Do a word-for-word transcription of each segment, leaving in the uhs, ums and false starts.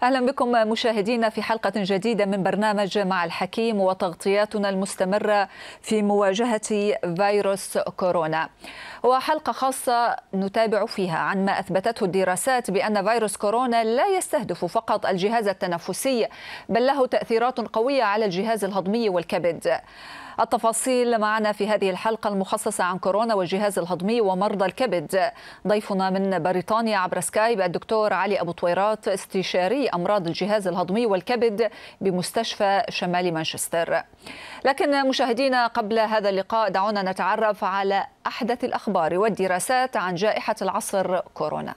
أهلا بكم مشاهدينا في حلقة جديدة من برنامج مع الحكيم وتغطياتنا المستمرة في مواجهة فيروس كورونا. وحلقة خاصة نتابع فيها عن ما أثبتته الدراسات بأن فيروس كورونا لا يستهدف فقط الجهاز التنفسي، بل له تأثيرات قوية على الجهاز الهضمي والكبد. التفاصيل معنا في هذه الحلقة المخصصة عن كورونا والجهاز الهضمي ومرضى الكبد. ضيفنا من بريطانيا عبر سكايب الدكتور علي أبو طويرات، استشاري أمراض الجهاز الهضمي والكبد بمستشفى شمال مانشستر. لكن مشاهدينا، قبل هذا اللقاء دعونا نتعرف على أحدث الأخبار والدراسات عن جائحة العصر كورونا.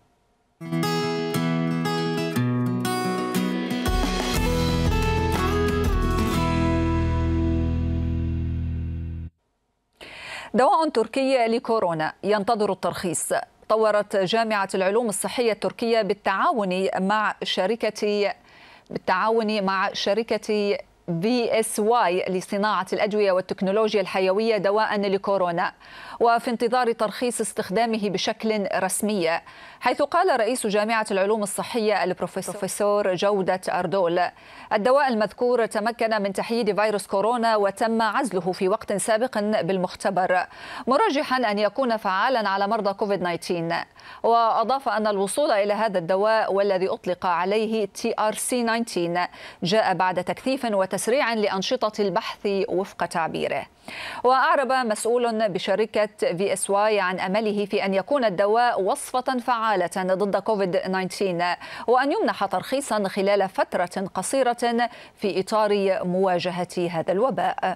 دواء تركي لكورونا ينتظر الترخيص. طورت جامعة العلوم الصحية التركية بالتعاون مع شركة بالتعاون مع شركة في إس واي لصناعة الأدوية والتكنولوجيا الحيوية دواء لكورونا، وفي انتظار ترخيص استخدامه بشكل رسمي، حيث قال رئيس جامعة العلوم الصحية البروفيسور جودة أردول: الدواء المذكور تمكن من تحييد فيروس كورونا وتم عزله في وقت سابق بالمختبر، مرجحا أن يكون فعالا على مرضى كوفيد تسعة عشر. وأضاف أن الوصول إلى هذا الدواء والذي أطلق عليه تي آر سي تسعة عشر جاء بعد تكثيف وتسريع لأنشطة البحث وفق تعبيره. وأعرب مسؤول بشركة في إس واي عن أمله في أن يكون الدواء وصفة فعالة ضد كوفيد تسعة عشر، وأن يمنح ترخيصا خلال فترة قصيرة في إطار مواجهة هذا الوباء.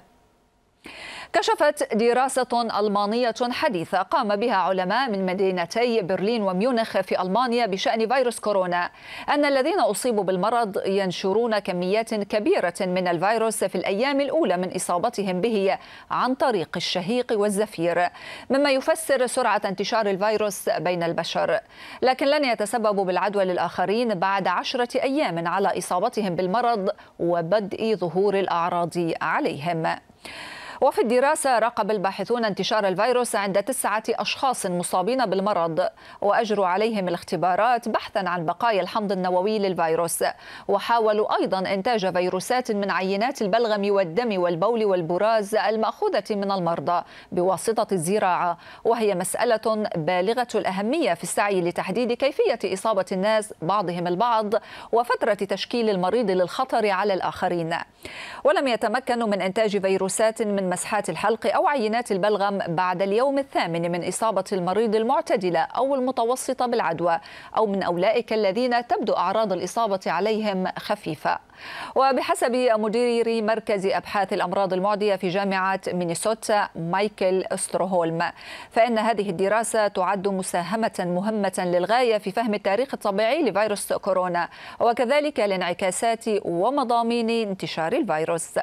كشفت دراسة ألمانية حديثة قام بها علماء من مدينتي برلين وميونخ في ألمانيا بشأن فيروس كورونا أن الذين أصيبوا بالمرض ينشرون كميات كبيرة من الفيروس في الأيام الأولى من إصابتهم به عن طريق الشهيق والزفير، مما يفسر سرعة انتشار الفيروس بين البشر، لكن لن يتسببوا بالعدوى للآخرين بعد عشرة أيام على إصابتهم بالمرض وبدء ظهور الأعراض عليهم. وفي الدراسة راقب الباحثون انتشار الفيروس عند تسعة أشخاص مصابين بالمرض، وأجروا عليهم الاختبارات بحثا عن بقايا الحمض النووي للفيروس، وحاولوا أيضا إنتاج فيروسات من عينات البلغم والدم والبول والبراز المأخوذة من المرضى بواسطة الزراعة، وهي مسألة بالغة الأهمية في السعي لتحديد كيفية إصابة الناس بعضهم البعض وفترة تشكيل المريض للخطر على الآخرين. ولم يتمكنوا من إنتاج فيروسات من مسحات الحلق أو عينات البلغم بعد اليوم الثامن من إصابة المريض المعتدلة أو المتوسطة بالعدوى، أو من أولئك الذين تبدو أعراض الإصابة عليهم خفيفة. وبحسب مدير مركز أبحاث الأمراض المعدية في جامعة مينيسوتا مايكل ستروهولم، فإن هذه الدراسة تعد مساهمة مهمة للغاية في فهم التاريخ الطبيعي لفيروس كورونا، وكذلك لانعكاسات ومضامين انتشار الفيروس.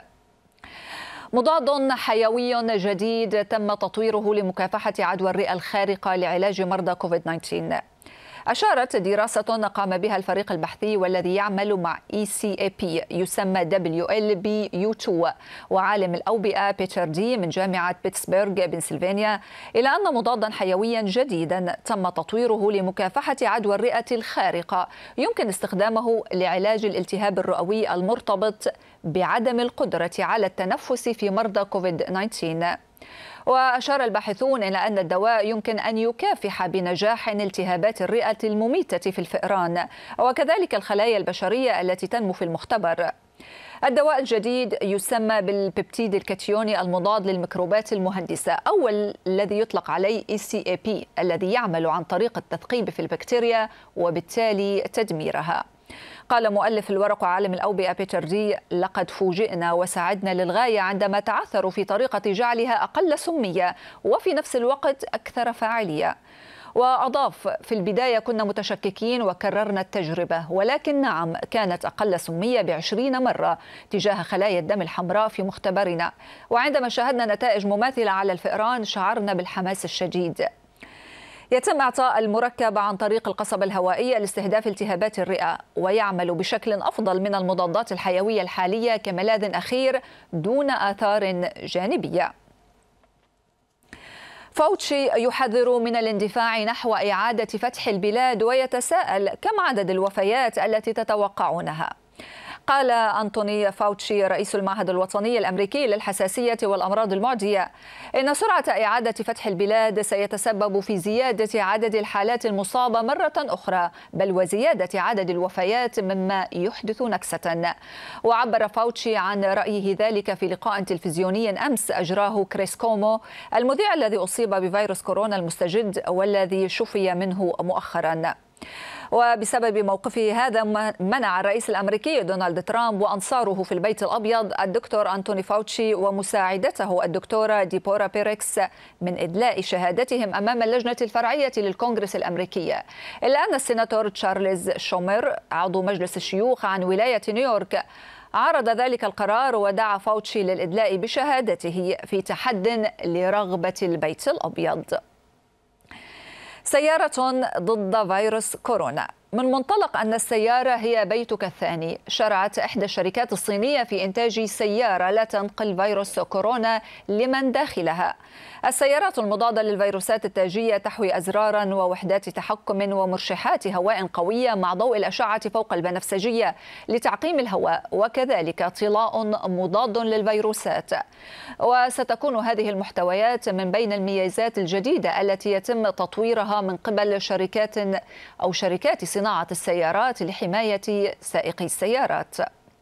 مضاد حيوي جديد تم تطويره لمكافحة عدوى الرئة الخارقة لعلاج مرضى كوفيد تسعة عشر. أشارت دراسة قام بها الفريق البحثي والذي يعمل مع إي سي إي بي يسمى دبليو إل بي يو اثنين وعالم الأوبئة بيتر دي من جامعة بيتسبرغ بنسلفانيا إلى أن مضادا حيويا جديدا تم تطويره لمكافحة عدوى الرئة الخارقة يمكن استخدامه لعلاج الالتهاب الرئوي المرتبط بعدم القدرة على التنفس في مرضى كوفيد تسعة عشر. وأشار الباحثون إلى أن الدواء يمكن أن يكافح بنجاح التهابات الرئة المميتة في الفئران وكذلك الخلايا البشرية التي تنمو في المختبر. الدواء الجديد يسمى بالبيبتيد الكاتيوني المضاد للميكروبات المهندسة، أو الذي يطلق عليه إي سي إي بي، الذي يعمل عن طريق التثقيب في البكتيريا وبالتالي تدميرها. قال مؤلف الورق وعالم الأوبئة بيتر دي: لقد فوجئنا وسعدنا للغاية عندما تعثروا في طريقة جعلها أقل سمية وفي نفس الوقت أكثر فاعلية. وأضاف: في البداية كنا متشككين وكررنا التجربة، ولكن نعم كانت أقل سمية بعشرين مرة تجاه خلايا الدم الحمراء في مختبرنا، وعندما شاهدنا نتائج مماثلة على الفئران شعرنا بالحماس الشديد. يتم إعطاء المركب عن طريق القصبة الهوائية لاستهداف التهابات الرئة، ويعمل بشكل أفضل من المضادات الحيوية الحالية كملاذ أخير دون آثار جانبية. فاوتشي يحذر من الاندفاع نحو إعادة فتح البلاد ويتساءل كم عدد الوفيات التي تتوقعونها. قال أنتوني فاوتشي رئيس المعهد الوطني الأمريكي للحساسية والأمراض المعدية إن سرعة إعادة فتح البلاد سيتسبب في زيادة عدد الحالات المصابة مرة أخرى، بل وزيادة عدد الوفيات مما يحدث نكسة. وعبر فاوتشي عن رأيه ذلك في لقاء تلفزيوني أمس أجراه كريس كومو، المذيع الذي أصيب بفيروس كورونا المستجد والذي شفي منه مؤخرا. وبسبب موقفه هذا منع الرئيس الأمريكي دونالد ترامب وأنصاره في البيت الأبيض الدكتور أنتوني فاوتشي ومساعدته الدكتورة ديبورا بيريكس من إدلاء شهادتهم أمام اللجنة الفرعية للكونغرس الأمريكي، إلا أن السيناتور تشارلز شومر عضو مجلس الشيوخ عن ولاية نيويورك عارض ذلك القرار ودعا فاوتشي للإدلاء بشهادته في تحد لرغبة البيت الأبيض. سيارة ضد فيروس كورونا. من منطلق أن السيارة هي بيتك الثاني، شرعت إحدى الشركات الصينية في إنتاج سيارة لا تنقل فيروس كورونا لمن داخلها. السيارات المضادة للفيروسات التاجية تحوي أزرارا ووحدات تحكم ومرشحات هواء قوية مع ضوء الأشعة فوق البنفسجية لتعقيم الهواء، وكذلك طلاء مضاد للفيروسات. وستكون هذه المحتويات من بين الميزات الجديدة التي يتم تطويرها من قبل شركات أو شركات صناعة السيارات لحماية سائقي السيارات.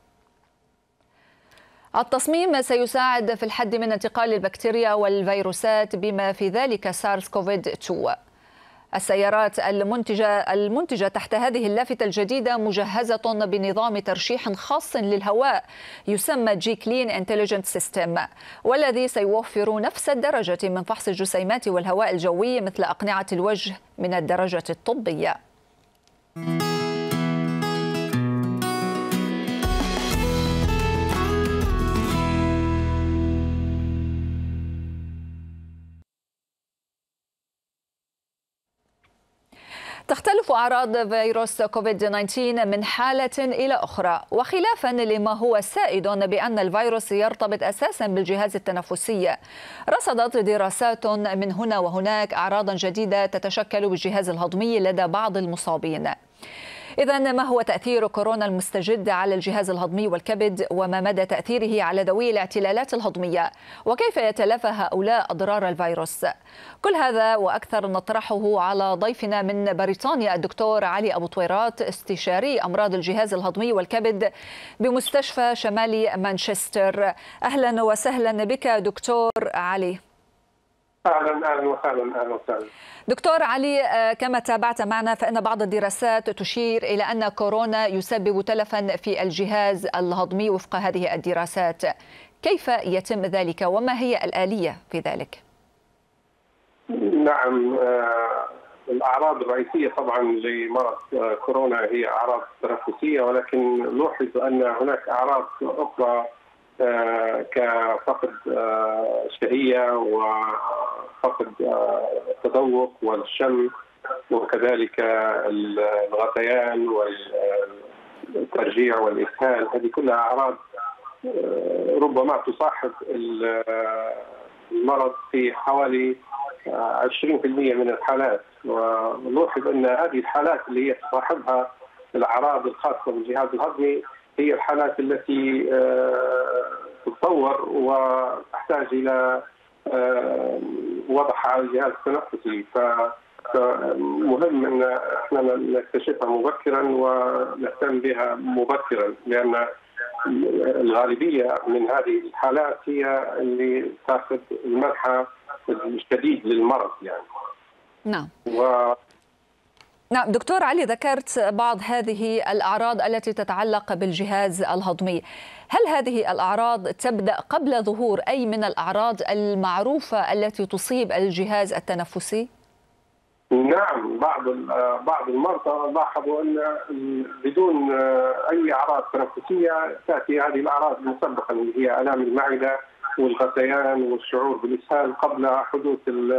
التصميم سيساعد في الحد من انتقال البكتيريا والفيروسات بما في ذلك سارس كوفيد اثنين. السيارات المنتجة المنتجة تحت هذه اللافتة الجديدة مجهزة بنظام ترشيح خاص للهواء يسمى جي كلين انتليجنت سيستم، والذي سيوفر نفس الدرجة من فحص الجسيمات والهواء الجوي مثل أقنعة الوجه من الدرجة الطبية. تختلف أعراض فيروس كوفيد تسعة عشر من حالة إلى أخرى، وخلافا لما هو سائد بأن الفيروس يرتبط أساسا بالجهاز التنفسي، رصدت دراسات من هنا وهناك أعراضا جديدة تتشكل بالجهاز الهضمي لدى بعض المصابين. إذن ما هو تأثير كورونا المستجد على الجهاز الهضمي والكبد، وما مدى تأثيره على ذوي الاعتلالات الهضمية، وكيف يتلافى هؤلاء أضرار الفيروس؟ كل هذا وأكثر نطرحه على ضيفنا من بريطانيا الدكتور علي أبو طويرات، استشاري أمراض الجهاز الهضمي والكبد بمستشفى شمالي مانشستر. أهلا وسهلا بك دكتور علي. اهلا اهلا وسهلا اهلا وسهلا. دكتور علي، كما تابعت معنا فإن بعض الدراسات تشير إلى أن كورونا يسبب تلفا في الجهاز الهضمي وفق هذه الدراسات، كيف يتم ذلك وما هي الآلية في ذلك؟ نعم، الأعراض الرئيسية طبعا لمرض كورونا هي أعراض تنفسية، ولكن نلاحظ أن هناك أعراض أخرى كفقد الشهية وفقد التذوق والشم وكذلك الغثيان والترجيع والإسهال. هذه كلها أعراض ربما تصاحب المرض في حوالي عشرين بالمئة من الحالات، ونلاحظ أن هذه الحالات اللي هي تصاحبها الأعراض الخاصة بالجهاز الهضمي هي الحالات التي تتطور وتحتاج إلى وضعها على الجهاز التنفسي، فمهم أن احنا نكتشفها مبكرا ونهتم بها مبكرا، لأن الغالبية من هذه الحالات هي اللي تأخذ المنحى الشديد للمرض يعني. نعم. و نعم دكتور علي، ذكرت بعض هذه الأعراض التي تتعلق بالجهاز الهضمي، هل هذه الأعراض تبدأ قبل ظهور أي من الأعراض المعروفة التي تصيب الجهاز التنفسي؟ نعم، بعض بعض المرضى لاحظوا أن بدون أي أعراض تنفسية تأتي هذه الأعراض مسبقا، اللي هي آلام المعدة والغثيان والشعور بالإسهال قبل حدوث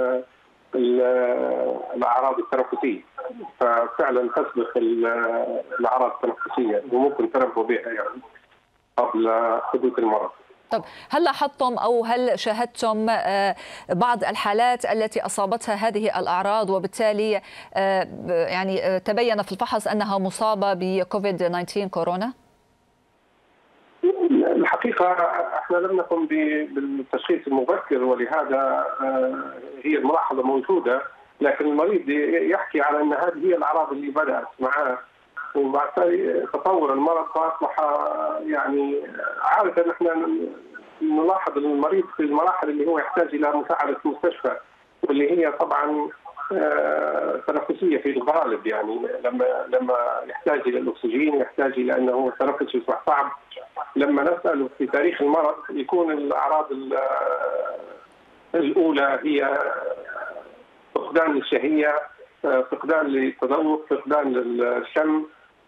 الأعراض التنفسية، ففعلا تسبق الأعراض التنفسية وممكن تنبه بها يعني قبل حدوث المرض. طب هل لاحظتم أو هل شاهدتم بعض الحالات التي أصابتها هذه الأعراض وبالتالي يعني تبين في الفحص أنها مصابة بكوفيد تسعة عشر كورونا؟ الحقيقة احنا لم نقم بالتشخيص المبكر، ولهذا هي الملاحظة موجودة، لكن المريض يحكي على أن هذه هي الأعراض اللي بدأت معه، وبعد تطور المرض فأصبح يعني عادة احنا نلاحظ المريض في المراحل اللي هو يحتاج إلى مساعدة المستشفى، واللي هي طبعا تنفسية في الغالب، يعني لما لما يحتاج إلى الأكسجين، يحتاج إلى أنه التنفس يصبح صعب. لما نسأله في تاريخ المرض يكون الأعراض الأولى هي فقدان للشهية، فقدان للتذوق، فقدان للشم،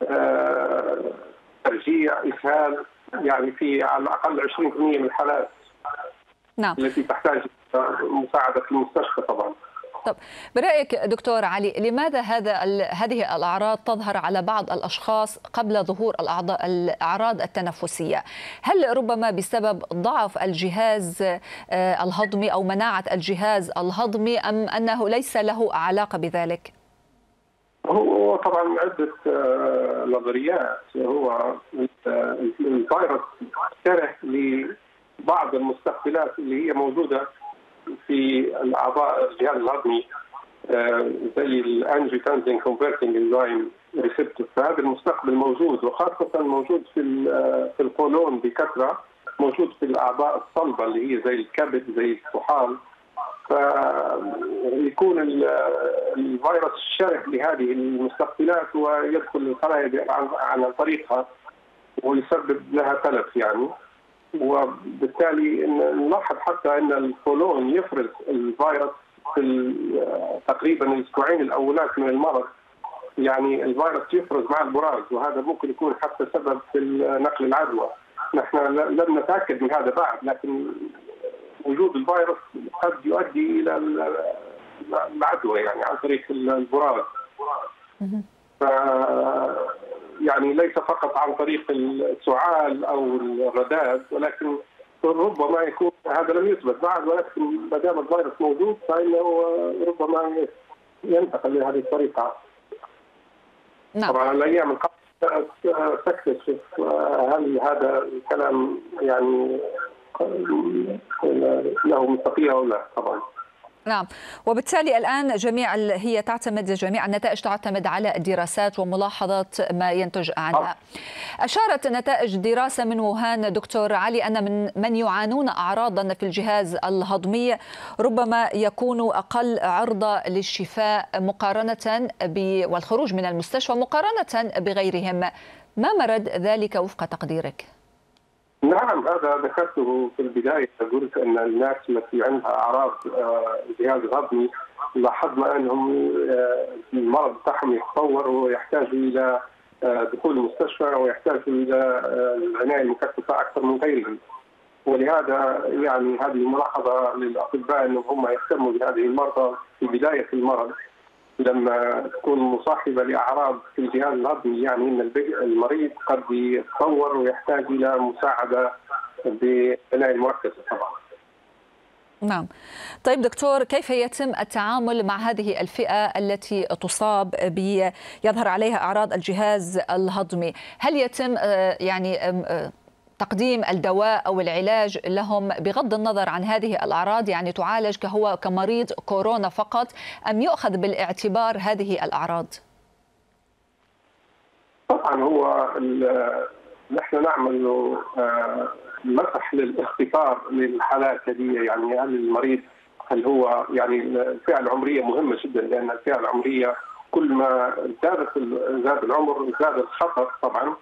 ترجيع، إسهال، يعني في على الأقل عشرين بالمئة من الحالات نعم. التي تحتاج مساعدة في المستشفى طبعا. طب برأيك دكتور علي، لماذا هذا هذه الأعراض تظهر على بعض الأشخاص قبل ظهور الأعراض التنفسية؟ هل ربما بسبب ضعف الجهاز الهضمي أو مناعة الجهاز الهضمي، أم أنه ليس له علاقة بذلك؟ هو طبعا عدة نظريات. هو الفيروس شره لبعض المستقبلات اللي هي موجودة في الأعضاء الجهاز الهضمي زي الانجيوتنسين كونفرتنج انزيم ريسبتور، فهذا المستقبل موجود، وخاصة موجود في في القولون بكثرة، موجود في الأعضاء الصلبة اللي هي زي الكبد زي الطحال. فيكون الفيروس شره لهذه المستقبلات ويدخل الخلايا عن طريقها ويسبب لها تلف يعني، وبالتالي نلاحظ حتى ان القولون يفرز الفيروس في تقريبا الاسبوعين الاولات من المرض، يعني الفيروس يفرز مع البراز، وهذا ممكن يكون حتى سبب في نقل العدوى. نحن لم نتاكد من هذا بعد، لكن وجود الفيروس قد يؤدي الى العدوى يعني عن طريق البراز. ف يعني ليس فقط عن طريق السعال او الرذاذ، ولكن ربما يكون هذا لم يثبت بعد، ولكن ما دام الفيروس موجود فانه ربما ينتقل بهذه الطريقه. نعم. طبعا الايام القادمه تكتشف هل هذا الكلام يعني له مصداقيه او لا طبعا. نعم، وبالتالي الآن جميع هي تعتمد جميع النتائج تعتمد على الدراسات وملاحظة ما ينتج عنها. أشارت نتائج دراسة من ووهان دكتور علي أن من من يعانون أعراضا في الجهاز الهضمي ربما يكونوا أقل عرضة للشفاء مقارنة والخروج من المستشفى مقارنة بغيرهم. ما مرد ذلك وفق تقديرك؟ نعم، هذا ذكرته في البداية، قلت أن الناس التي عندها أعراض الجهاز الهضمي لاحظنا أنهم المرض بتاعهم يتطور ويحتاجوا إلى دخول المستشفى ويحتاجوا إلى العناية المكثفة أكثر من غيرهم، ولهذا يعني هذه ملاحظة للأطباء أنهم هم يهتموا بهذه المرضى في بداية المرض لما تكون مصاحبة لأعراض في الجهاز الهضمي، يعني أن المريض قد يتطور ويحتاج إلى مساعدة بالعناية المركزة طبعا. نعم. طيب دكتور، كيف يتم التعامل مع هذه الفئة التي تصاب بيظهر عليها أعراض الجهاز الهضمي؟ هل يتم يعني تقديم الدواء أو العلاج لهم بغض النظر عن هذه الأعراض، يعني تعالج كهو كمريض كورونا فقط، أم يؤخذ بالاعتبار هذه الأعراض؟ طبعا هو نحن نعمل مسح للاختبار للحالات هذه، يعني هل المريض هل هو يعني الفئة العمرية مهمة جدا، لأن الفئة العمرية كل ما زادت زاد العمر زاد الخطر طبعا.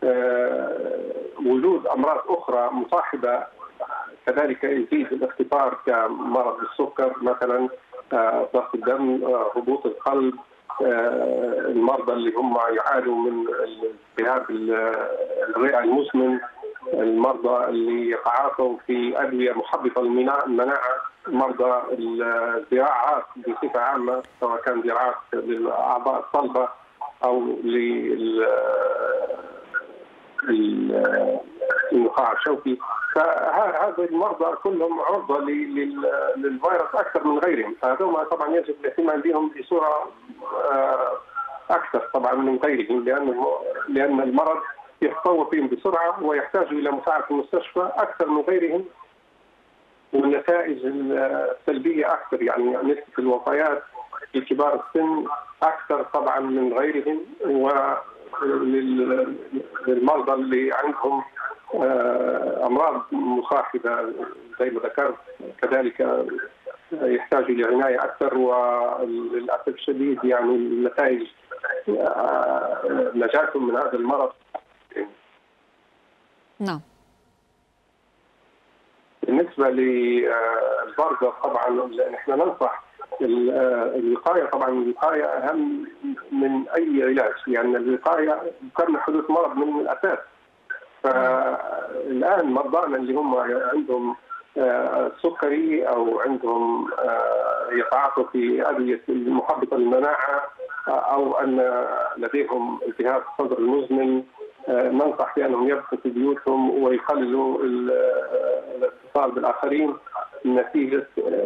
وجود أمراض أخرى مصاحبة كذلك يزيد الاختبار كمرض السكر مثلا، ضغط الدم، هبوط القلب، المرضى اللي هم يعانوا من التهاب الرئة المزمن، المرضى اللي يتعاطوا في أدوية محبطة للمناعة، مرضى الزراعات بصفة عامة سواء كان زراعات للأعضاء الصلبة أو للنخاع صباع شوكي. فهذا المرضى كلهم عرضة للفيروس أكثر من غيرهم، فهذول طبعا يجب الاهتمام بهم بصورة أكثر طبعا من غيرهم، لأن لأن المرض يتطور فيهم بسرعة ويحتاج إلى مساعدة المستشفى أكثر من غيرهم، والنتائج السلبية أكثر، يعني نسبة الوفيات في كبار السن أكثر طبعا من غيرهم، وللمرضى اللي عندهم أمراض مصاحبة زي ما ذكرت كذلك يحتاج إلى عناية أكثر. وللأسف الشديد يعني النتائج نجاتهم من هذا المرض. نعم. بالنسبة للبرزة طبعا نحن ننصح الوقاية، طبعا الوقاية أهم من أي علاج، لأن يعني الوقاية تمنع حدوث مرض من الأساس. فالآن مرضانا اللي هم عندهم سكري أو عندهم يتعاطوا في أدوية محبطة للمناعة أو أن لديهم التهاب الصدر المزمن، ننصح بأنهم يبقوا في بيوتهم ويقللوا الاتصال بالآخرين نتيجة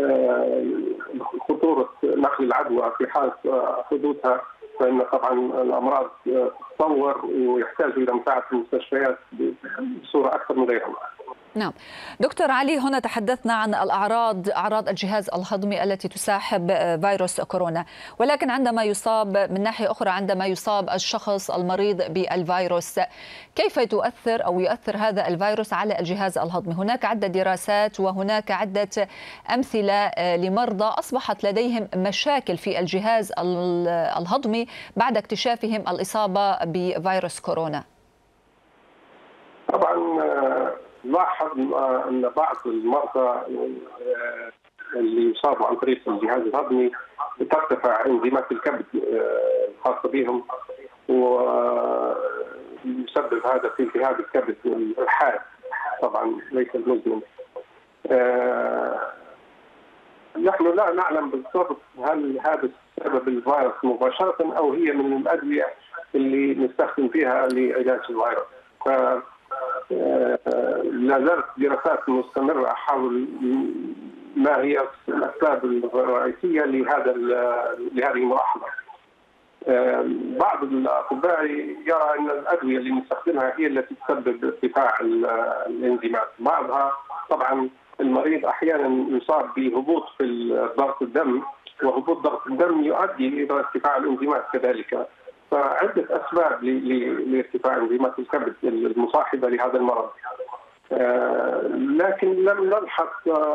خطورة نقل العدوى في حال حدوثها، فإن طبعا الأمراض تتطور ويحتاج إلى مساعدة المستشفيات بصورة أكثر من غيرهم. نعم دكتور علي، هنا تحدثنا عن الأعراض أعراض الجهاز الهضمي التي تساحب فيروس كورونا، ولكن عندما يصاب من ناحية أخرى عندما يصاب الشخص المريض بالفيروس كيف تؤثر أو يؤثر هذا الفيروس على الجهاز الهضمي؟ هناك عدة دراسات وهناك عدة أمثلة لمرضى أصبحت لديهم مشاكل في الجهاز الهضمي بعد اكتشافهم الإصابة بفيروس كورونا. طبعا لاحظ أن بعض المرضى اللي يصابوا عن طريق الجهاز الهضمي ترتفع انزيمات الكبد الخاصة بهم، ويسبب هذا في التهاب الكبد الحاد طبعا ليس المزمن. نحن لا نعلم بالضبط هل هذا سبب الفيروس مباشرة أو هي من الأدوية اللي نستخدم فيها لعلاج الفيروس. لا زالت دراسات مستمرة حول ما هي الأسباب الرئيسية لهذا لهذه الملاحظة. بعض الأطباء يرى أن الأدوية اللي نستخدمها هي التي تسبب ارتفاع الانزيمات، بعضها طبعا المريض أحيانا يصاب بهبوط في ضغط الدم، وهبوط ضغط الدم يؤدي إلى ارتفاع الانزيمات كذلك. فعدة أسباب لارتفاع انزيمات الكبد المصاحبة لهذا المرض، لكن لم نلحظ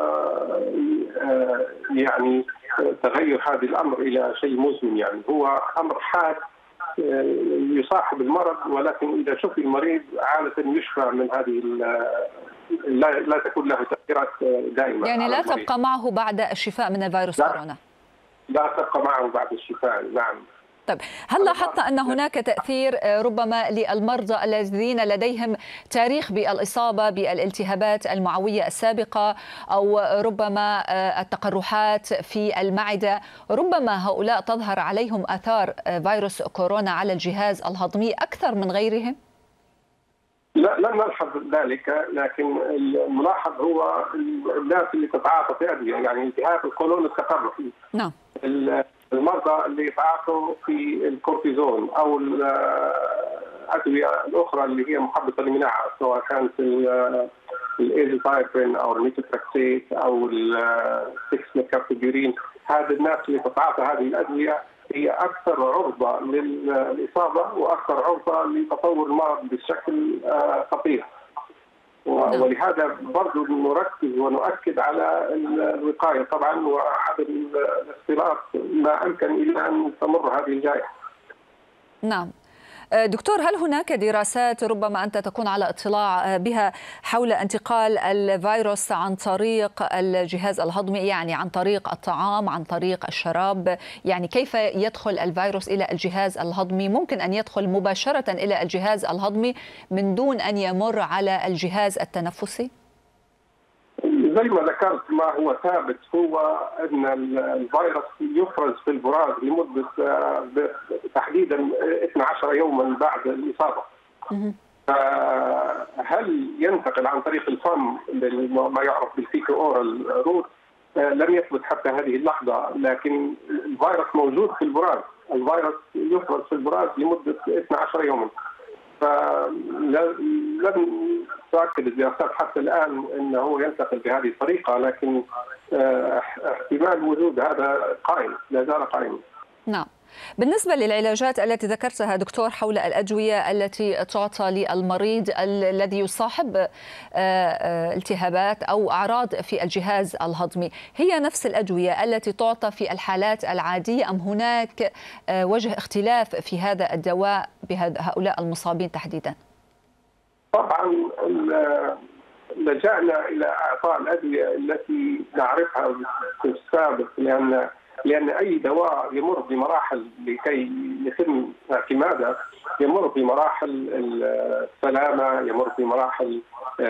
يعني تغير هذا الأمر إلى شيء مزمن، يعني هو أمر حاد يصاحب المرض، ولكن إذا شفي المريض عادة يشفى من هذه لا لا تكون له تأثيرات دائمة. يعني لا تبقى معه بعد الشفاء من الفيروس لا كورونا؟ لا تبقى معه بعد الشفاء، نعم. طيب هل لاحظت أن هناك تأثير ربما للمرضى الذين لديهم تاريخ بالإصابة بالالتهابات المعوية السابقة أو ربما التقرحات في المعدة، ربما هؤلاء تظهر عليهم آثار فيروس كورونا على الجهاز الهضمي أكثر من غيرهم؟ لا لم نلحظ ذلك، لكن الملاحظ هو الناس اللي تتعاطى في أدوية، يعني التهاب القولون التقرحي. نعم. المرضى اللي يتعاطوا في الكورتيزون او الادويه الاخرى اللي هي محبطه للمناعه، سواء كانت الايزوتايبين او الميتوتركسيت او السكسميكابتوبيورين، هذه الناس اللي تتعاطى هذه الادويه هي اكثر عرضه للاصابه واكثر عرضه لتطور المرض بشكل خطير. ولهذا برضو نركز ونؤكد على الوقاية طبعا وعدم الاختلاط ما أمكن إلى أن تمر هذه الجائحة. نعم دكتور، هل هناك دراسات ربما أنت تكون على اطلاع بها حول انتقال الفيروس عن طريق الجهاز الهضمي، يعني عن طريق الطعام، عن طريق الشراب؟ يعني كيف يدخل الفيروس إلى الجهاز الهضمي؟ ممكن أن يدخل مباشرة إلى الجهاز الهضمي من دون أن يمر على الجهاز التنفسي؟ زي ما ذكرت، ما هو ثابت هو أن الفيروس يفرز في البراز لمدة تحديدا اثني عشر يوما بعد الإصابة. فهل ينتقل عن طريق الفم ما يعرف بالفيكو اورال روت؟ لم يثبت حتى هذه اللحظه، لكن الفيروس موجود في البراز، الفيروس يفرز في البراز لمده اثني عشر يوما. فلم تؤكد الدراسات حتى الان انه ينتقل بهذه الطريقه، لكن احتمال وجود هذا قائم، لا زال قائما. نعم. بالنسبة للعلاجات التي ذكرتها دكتور حول الأدوية التي تعطى للمريض الذي يصاحب التهابات أو أعراض في الجهاز الهضمي، هي نفس الأدوية التي تعطى في الحالات العادية أم هناك وجه اختلاف في هذا الدواء بهؤلاء المصابين تحديدا؟ طبعا لجأنا إلى إعطاء الأدوية التي نعرفها في السابق، لأن لأن أي دواء يمر بمراحل لكي يتم اعتماده، يمر بمراحل السلامة، يمر بمراحل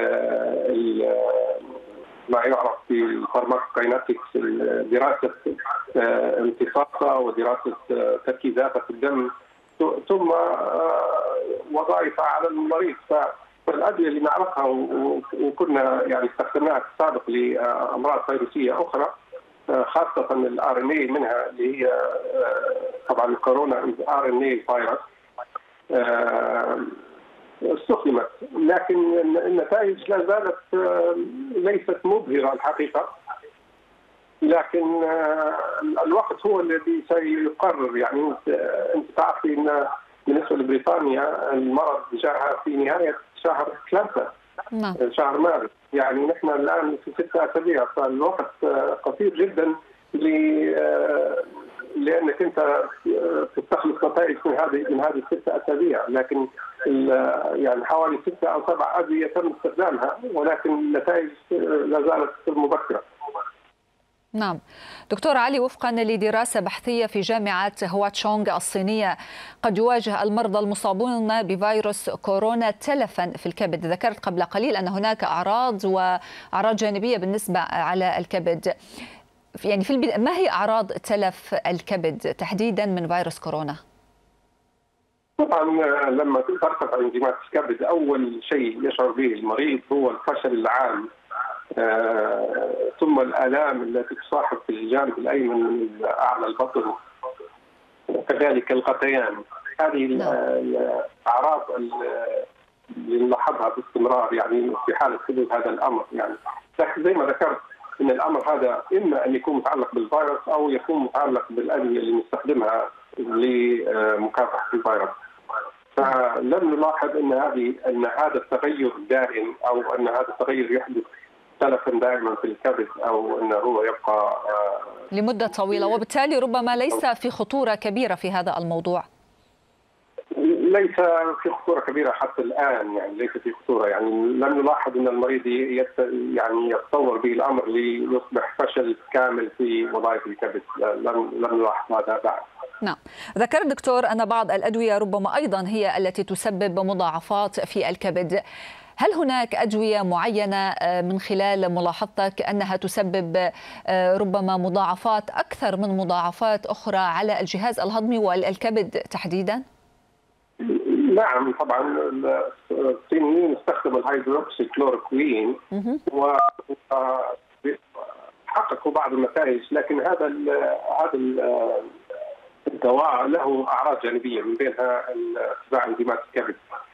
ما يعرف بالفارماكوكاينetics، دراسة امتصاصها ودراسة تركيزاتها في الدم، ثم وظائفها على المريض. فالأدوية اللي نعرفها وكنا يعني استخدمناها في السابق لأمراض فيروسية أخرى، خاصة الار ان اي منها اللي هي طبعا الكورونا ار ان اي فيروس، استخدمت، لكن النتائج لا زالت ليست مبهرة الحقيقة. لكن الوقت هو الذي سيقرر. يعني انت تعرف ان بالنسبة لبريطانيا المرض جاء في نهاية شهر ثلاثة، نعم. شهر مارس، يعني نحن الان في ستة اسابيع، فالوقت قصير جدا لانك انت تستخلص نتائج من هذه من هذه الستة اسابيع، لكن يعني حوالي ستة او سبع ادوية تم استخدامها، ولكن النتائج لا زالت مبكرة. نعم دكتور علي، وفقا لدراسة بحثية في جامعة هوا تشونغ الصينية، قد يواجه المرضى المصابون بفيروس كورونا تلفا في الكبد. ذكرت قبل قليل أن هناك أعراض وأعراض جانبية بالنسبة على الكبد، يعني في البداية ما هي أعراض تلف الكبد تحديدا من فيروس كورونا؟ طبعا لما ترتفع انزيمات الكبد أول شيء يشعر به المريض هو الفشل العام، آه، ثم الآلام التي تصاحب في الجانب الأيمن من أعلى البطن، وكذلك الغثيان. هذه الأعراض اللي نلاحظها باستمرار يعني في حالة حدوث هذا الأمر. يعني لكن زي ما ذكرت أن الأمر هذا إما أن يكون متعلق بالفيروس أو يكون متعلق بالأدوية اللي نستخدمها لمكافحة الفيروس. فلم نلاحظ أن هذه أن هذا التغير دائم أو أن هذا التغير يحدث تلفا دائما في الكبد او انه هو يبقى لمده طويله، وبالتالي ربما ليس في خطوره كبيره في هذا الموضوع. ليس في خطوره كبيره حتى الان، يعني ليس في خطوره، يعني لم نلاحظ ان المريض يعني يتطور به الامر ليصبح فشل كامل في وظائف الكبد، لم لم نلاحظ هذا بعد. نعم، ذكر الدكتور ان بعض الادويه ربما ايضا هي التي تسبب مضاعفات في الكبد. هل هناك أدوية معينة من خلال ملاحظتك أنها تسبب ربما مضاعفات أكثر من مضاعفات أخرى على الجهاز الهضمي والكبد تحديدا؟ نعم طبعا، الصينيين استخدموا الهيدروكسي كلوروكوين وحققوا بعض النتائج، لكن هذا هذا الدواء له أعراض جانبية من بينها ارتفاع انزيمات الكبد.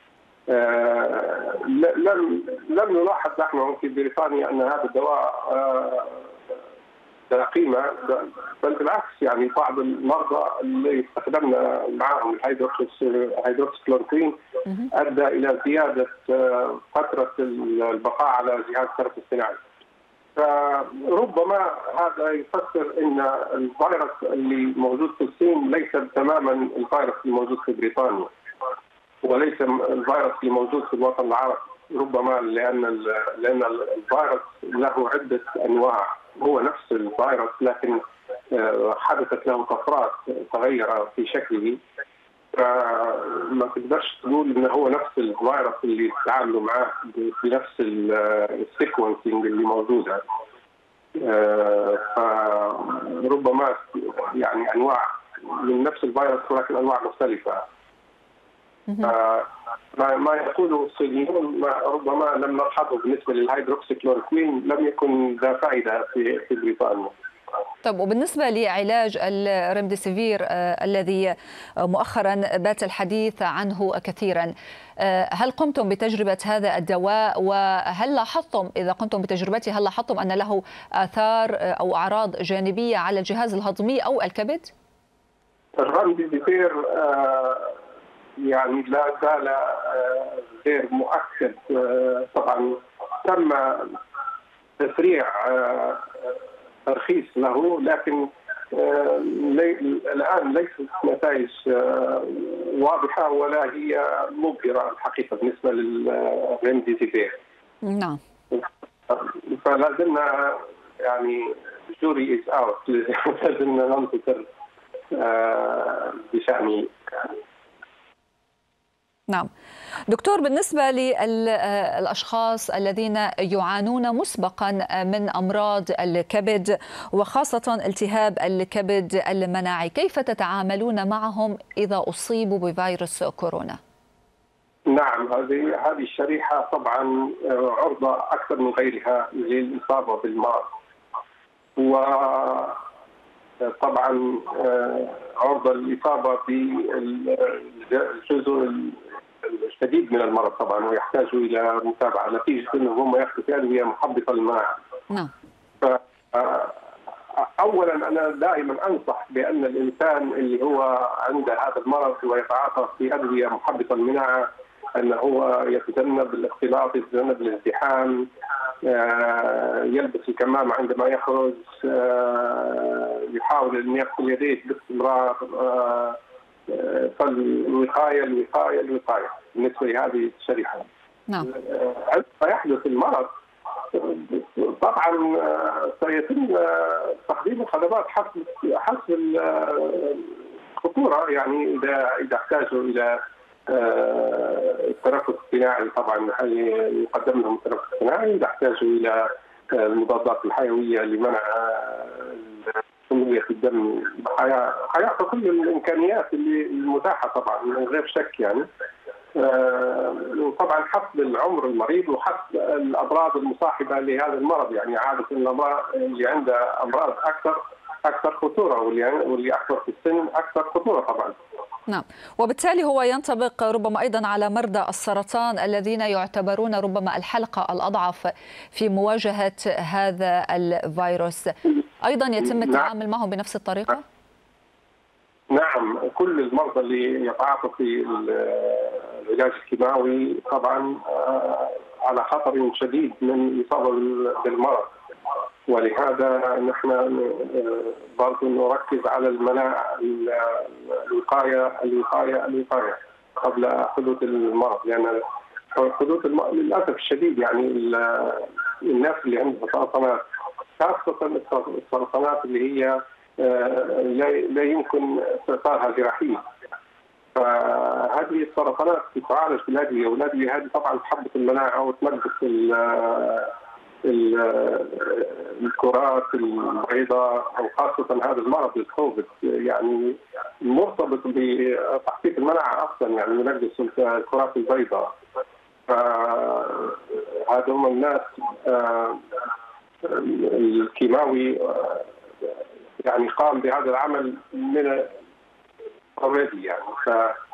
آه لم لم نلاحظ نحن في بريطانيا ان هذا الدواء آه ذا قيمه، بل بالعكس، يعني بعض المرضى اللي استخدمنا معهم الهيدروكسيكلوروكوين ادى الى زياده آه فتره البقاء على جهاز التنفس الصناعي. فربما هذا يفسر ان الفيروس اللي موجود في الصين ليس تماما الفيروس اللي موجود في بريطانيا، وليس الفيروس اللي موجود في الوطن العربي، ربما لان لان الفيروس له عده انواع، هو نفس الفيروس لكن حدثت له طفرات تغير في شكله، فما تقدرش تقول انه هو نفس الفيروس اللي يتعاملوا معاه بنفس السيكونسينج اللي موجوده. فربما يعني انواع من نفس الفيروس ولكن انواع مختلفه. ما ما يقوله الصينيون ما ربما لم نلحظه بالنسبه للهيدروكسيكلوروكوين لم يكن ذا فائده في في بريطانيا. طب وبالنسبة لعلاج الريمديسيفير آه الذي مؤخرا بات الحديث عنه كثيرا، آه هل قمتم بتجربة هذا الدواء؟ وهل لاحظتم إذا قمتم بتجربته هل لاحظتم أن له آثار أو أعراض جانبية على الجهاز الهضمي أو الكبد؟ الريمديسيفير آه يعني لا زال آه غير مؤكد. آه طبعا تم تسريع آه ترخيص له، لكن آه لي الآن ليست نتائج آه واضحة ولا هي مبهرة الحقيقة بالنسبة للريمديسيفير. نعم. فلا زلنا يعني جوري از اوت، لا زلنا ننتظر آه بشأنه. نعم دكتور، بالنسبة للأشخاص الذين يعانون مسبقا من أمراض الكبد وخاصة التهاب الكبد المناعي، كيف تتعاملون معهم إذا أصيبوا بفيروس كورونا؟ نعم، هذه هذه الشريحة طبعا عرضة أكثر من غيرها للإصابة بالمرض، وطبعا عرضة للإصابة بالجزء الشديد من المرض طبعا، ويحتاجوا الى متابعه نتيجه انهم هم ياخذوا ادويه محبطه للمناعه. نعم. اولا انا دائما انصح بان الانسان اللي هو عنده هذا المرض ويتعاطى في ادويه محبطه للمناعه ان هو يتجنب الاختلاط، يتجنب الازدحام، يلبس الكمامه عندما يخرج، يحاول ان يغسل يديه باستمرار. فالوقايه الوقايه الوقايه بالنسبه لهذه الشريحه. نعم. عندما يحدث المرض طبعا سيتم تقديم الخدمات حسب حسب الخطوره، يعني اذا اذا احتاجوا الى التنفس الصناعي طبعا يقدم لهم التنفس الصناعي، اذا احتاجوا الى المضادات الحيويه لمنع سمية الدم، حيعطى كل الامكانيات اللي المتاحه طبعا من غير شك يعني. وطبعا حسب العمر المريض وحسب الامراض المصاحبه لهذا المرض، يعني عاده الامراض اللي عندها امراض اكثر اكثر خطوره، واللي واللي اكثر في السن اكثر خطوره طبعا. نعم، وبالتالي هو ينطبق ربما أيضا على مرضى السرطان الذين يعتبرون ربما الحلقة الأضعف في مواجهة هذا الفيروس، أيضا يتم التعامل معهم بنفس الطريقة؟ نعم، كل المرضى اللي يتعاطوا في العلاج الكيماوي طبعا على خطر شديد من الإصابة بالمرض، ولهذا نحن برضو نركز على المناعة، الوقاية الوقاية الوقاية قبل حدوث المرض، لأن حدوث المرض للأسف الشديد يعني الناس اللي عندها سرطانات، خاصة السرطانات اللي هي لا يمكن استئصالها جراحيا، فهذه السرطانات تعالج بالأدوية، والأدوية هذه طبعا تحبط المناعة وتنقص الكرات البيضاء، او خاصه هذا المرض الكوفيد يعني مرتبط بتحقيق المناعه اصلا، يعني ينقص الكرات البيضاء. فهذا هم الناس الكيماوي يعني قام بهذا العمل من اوريدي يعني، ف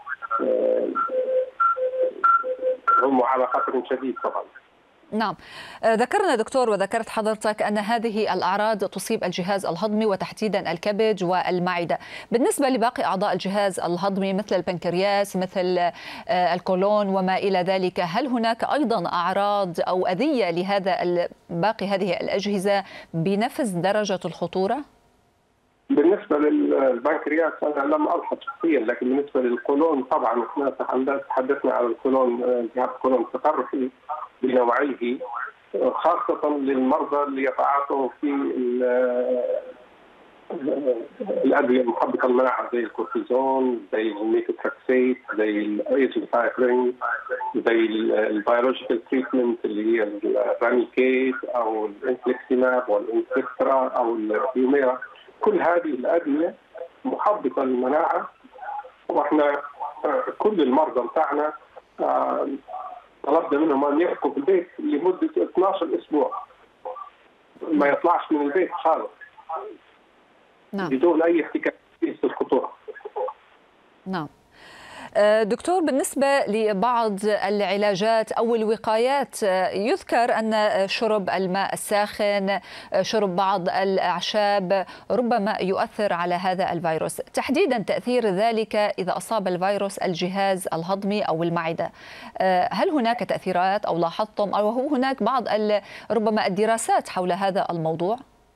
هم على خطر شديد طبعا. نعم، ذكرنا دكتور وذكرت حضرتك أن هذه الأعراض تصيب الجهاز الهضمي وتحديدا الكبد والمعدة. بالنسبة لباقي أعضاء الجهاز الهضمي مثل البنكرياس، مثل القولون وما إلى ذلك، هل هناك أيضا أعراض أو أذية لهذا باقي هذه الأجهزة بنفس درجة الخطورة؟ بالنسبة للبنكرياس أنا لم ألحظ شخصيا، لكن بالنسبة للقولون طبعا احنا تحدثنا على القولون، جهاز القولون التقرحي بنوعيه، خاصة للمرضى اللي يتعاطوا في الأدوية المحبطة للمناعة زي الكورتيزون، زي الميثوتريكسيت، زي الايزوفايرين، زي البيولوجيكال تريتمنت اللي هي الراميكيت أو الانفليكسيماب والانفليكترا أو الهيوميرا. كل هذه الأدوية محبطة للمناعة، واحنا كل المرضى بتاعنا طلبنا منهم ان يبقوا في البيت لمده اثني عشر اسبوع، ما يطلعش من البيت خالص. نعم. بدون اي احتكاك بالخطوره. نعم. دكتور، بالنسبة لبعض العلاجات أو الوقايات يذكر أن شرب الماء الساخن، شرب بعض الأعشاب ربما يؤثر على هذا الفيروس، تحديدا تأثير ذلك إذا أصاب الفيروس الجهاز الهضمي أو المعدة. هل هناك تأثيرات أو لاحظتم أو هناك بعض ربما الدراسات حول هذا الموضوع؟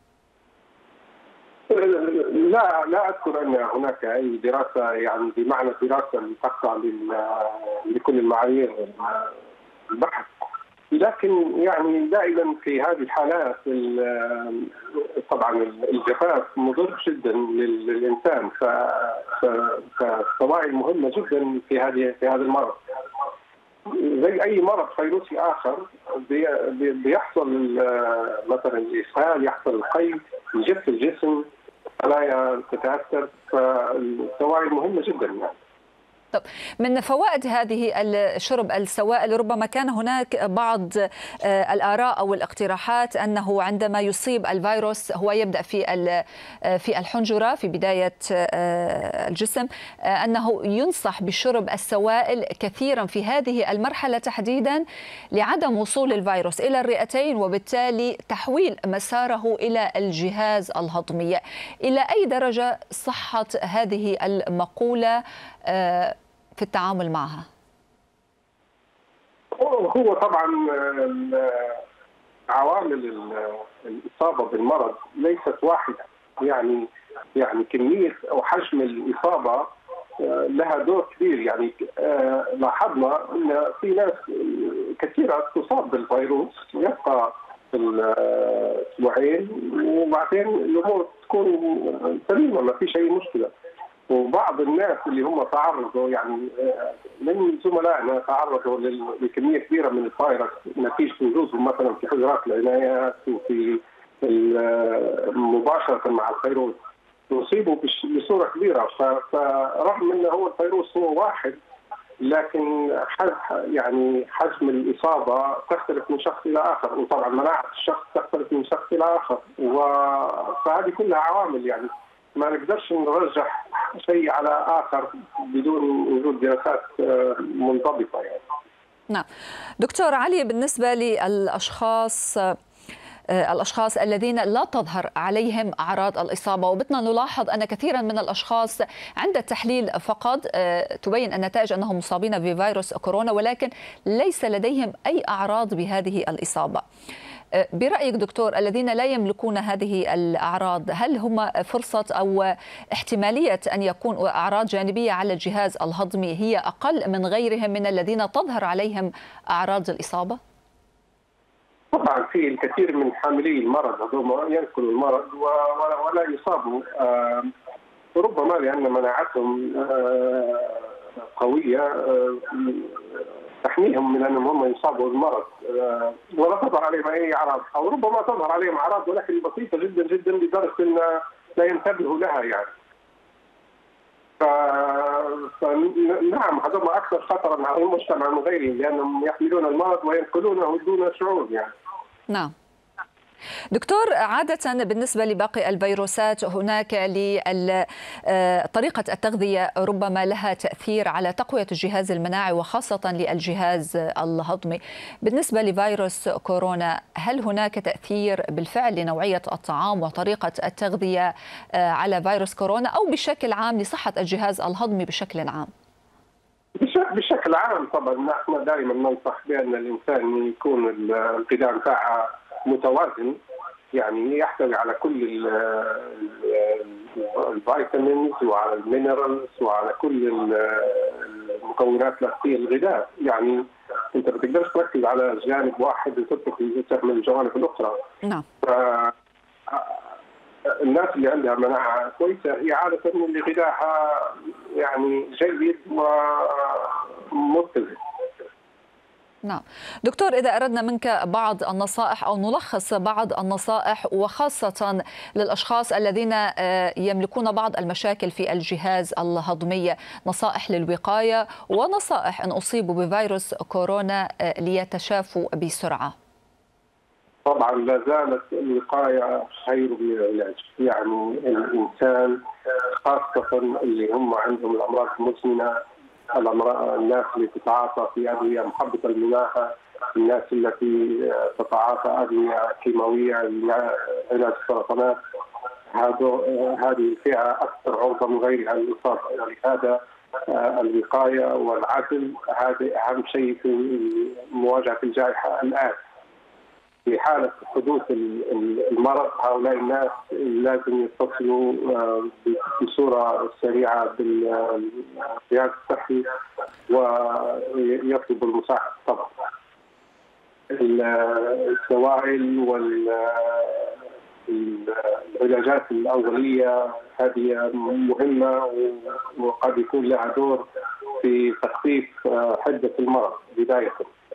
لا لا اذكر ان هناك اي دراسه، يعني بمعنى دراسه تخضع لكل المعايير البحث، لكن يعني دائما في هذه الحالات طبعا الجفاف مضر جدا للانسان، فالتوعية مهمه جدا في هذه في هذا المرض. زي اي مرض فيروسي اخر بيحصل مثلا الاسهال، يحصل القيء، يجف الجسم، خلايا تتاثر، فالتوعية مهمه جدا يعني. طب من فوائد هذه الشرب السوائل ربما كان هناك بعض الآراء أو الاقتراحات أنه عندما يصيب الفيروس هو يبدأ في في الحنجرة في بداية الجسم، أنه ينصح بشرب السوائل كثيرا في هذه المرحلة تحديدا لعدم وصول الفيروس إلى الرئتين وبالتالي تحويل مساره إلى الجهاز الهضمي. إلى أي درجة صحة هذه المقولة في التعامل معها؟ هو طبعا عوامل الإصابة بالمرض ليست واحدة، يعني يعني كمية أو حجم الإصابة لها دور كبير. يعني لاحظنا أن في ناس كثيرة تصاب بالفيروس يبقى في الأسبوعين وبعدين الأمور تكون سليمة، ما فيش أي مشكلة. وبعض الناس اللي هم تعرضوا، يعني من زملائنا تعرضوا لكميه كبيره من الفيروس نتيجه وجودهم مثلا في حجرات العنايات وفي مباشره مع الفيروس، يصيبوا بصوره كبيره. فرغم انه هو الفيروس هو واحد، لكن يعني حجم الاصابه تختلف من شخص الى اخر، وطبعا مناعه الشخص تختلف من شخص الى اخر، فهذه كلها عوامل يعني ما نقدرش نرجح شيء على آخر بدون وجود دراسات منضبطة يعني. نعم. دكتور علي، بالنسبة للأشخاص الأشخاص الذين لا تظهر عليهم أعراض الإصابة، وبدنا نلاحظ أن كثيرا من الأشخاص عند التحليل فقط تبين النتائج أنهم مصابين بفيروس كورونا ولكن ليس لديهم أي أعراض بهذه الإصابة. برأيك دكتور، الذين لا يملكون هذه الأعراض هل هم فرصة أو احتمالية أن يكون أعراض جانبية على الجهاز الهضمي هي أقل من غيرهم من الذين تظهر عليهم أعراض الإصابة؟ طبعا في الكثير من حاملي المرض هذول ينقلوا المرض ولا يصابوا، ربما لأن مناعتهم قوية تحميهم من انهم هم يصابوا بالمرض ولا تظهر عليهم اي اعراض، او ربما تظهر عليهم اعراض ولكن بسيطه جدا جدا لدرجه ان لا ينتبهوا لها يعني. ف... فنعم هذول اكثر خطرا على المجتمع من غيرهم لانهم يحملون المرض وينقلونه دون شعور يعني. نعم. دكتور، عادة بالنسبة لباقي الفيروسات هناك طريقة التغذية ربما لها تأثير على تقوية الجهاز المناعي وخاصة للجهاز الهضمي. بالنسبة لفيروس كورونا هل هناك تأثير بالفعل لنوعية الطعام وطريقة التغذية على فيروس كورونا أو بشكل عام لصحة الجهاز الهضمي بشكل عام؟ بشكل عام طبعا نحن دائما ننصح بأن الإنسان يكون الغذاء بتاعه متوازن، يعني يحتوي على كل الفيتامينز وعلى المينرالز وعلى كل المكونات الأساسية للغذاء. يعني أنت ما تقدرش تركز على جانب واحد وتترك من الجوانب الأخرى. نعم. الناس اللي عندها مناعة كويسة هي عادة اللي غذاها يعني جيد ومتزن. نعم دكتور، إذا أردنا منك بعض النصائح أو نلخص بعض النصائح وخاصة للأشخاص الذين يملكون بعض المشاكل في الجهاز الهضمي، نصائح للوقاية ونصائح إن أصيبوا بفيروس كورونا ليتشافوا بسرعة. طبعا لا زالت الوقاية خير من العلاج، يعني الإنسان خاصة اللي هم عندهم الأمراض المزمنة، الأمراض الناس اللي تتعاطى في أدوية محبطة المناعة، الناس التي تتعاطى أدوية كيماوية لعلاج السرطانات، هذه الفئة أكثر عرضة من غيرها للإصابة. ولهذا الوقاية والعزل هذا أهم شيء في مواجهة الجائحة الآن. في حالة حدوث المرض هؤلاء الناس لازم يتصلوا بصورة سريعة بالجهاز الصحي ويطلبوا المساعدة. طبعا السوائل والعلاجات الأولية هذه مهمة وقد يكون لها دور في تخفيف حدة المرض بداية،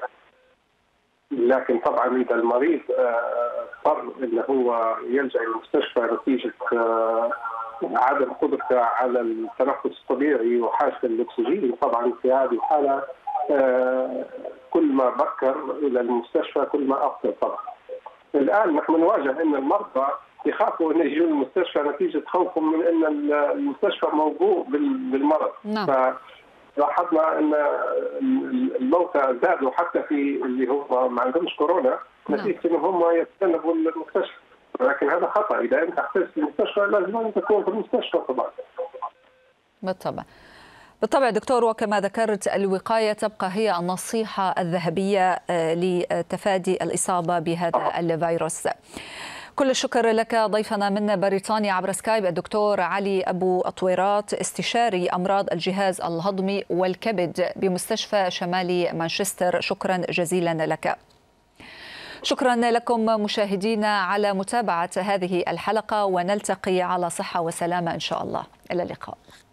لكن طبعا اذا المريض اضطر انه هو يلجا الى المستشفى نتيجه عدم قدرته على التنفس الطبيعي وحاجه للاكسجين، طبعا في هذه الحاله كل ما بكر الى المستشفى كل ما افضل. طبعا الان نحن نواجه ان المرضى يخافوا ان يجوا المستشفى نتيجه خوفهم من ان المستشفى موبوء بالمرض. نعم. لاحظنا ان الموتى زادوا حتى في اللي هم ما عندهمش كورونا نتيجه ان هم يتجنبوا المستشفى، لكن هذا خطا. اذا انت احتجت المستشفى لازم ان تكون في المستشفى. طبعا بالطبع بالطبع دكتور، وكما ذكرت الوقاية تبقى هي النصيحة الذهبية لتفادي الإصابة بهذا الفيروس. كل الشكر لك ضيفنا من بريطانيا عبر سكايب الدكتور علي أبو طويرات، استشاري أمراض الجهاز الهضمي والكبد بمستشفى شمالي مانشستر. شكرا جزيلا لك. شكرا لكم مشاهدينا على متابعة هذه الحلقة، ونلتقي على صحة وسلامة إن شاء الله. إلى اللقاء.